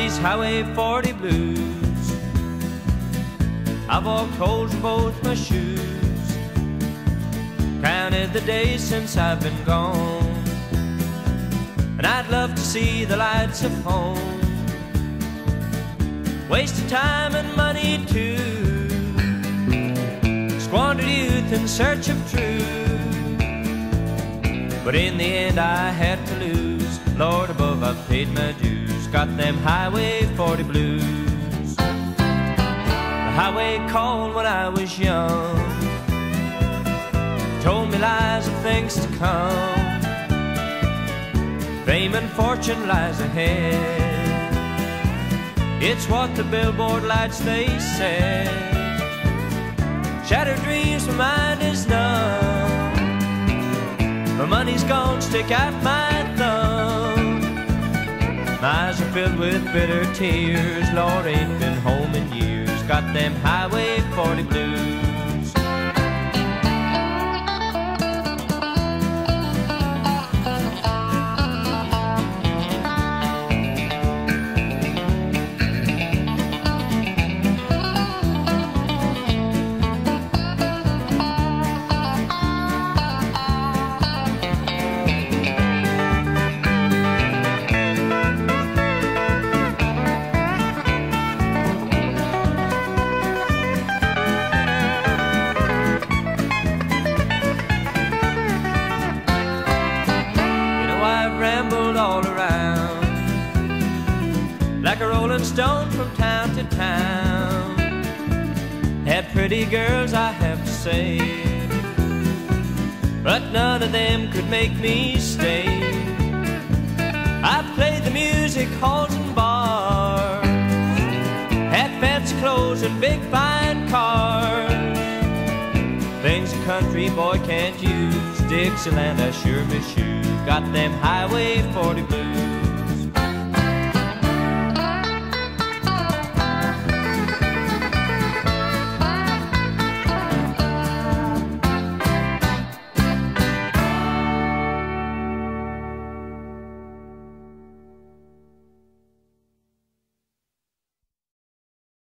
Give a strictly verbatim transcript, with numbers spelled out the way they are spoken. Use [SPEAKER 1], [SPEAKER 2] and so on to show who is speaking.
[SPEAKER 1] these Highway forty blues. I've walked holes in both my shoes, counted the days since I've been gone, and I'd love to see the lights of home. Wasted time and money too, squandered youth in search of truth, but in the end I had to lose. Lord above, I've paid my dues, got them Highway forty blues. The highway called when I was young, told me lies of things to come. Fame and fortune lies ahead, it's what the billboard lights they said. Shattered dreams, my mind is numb, my money's gone, stick out my thumb. My eyes are filled with bitter tears, Lord, ain't been home in years, got them Highway forty blues. Rambled all around like a rolling stone from town to town. Had pretty girls, I have to say, but none of them could make me stay. I played the music halls and bars, had fancy clothes and big fine cars, things a country boy can't use. Dixieland I sure miss you, got them Highway forty blues.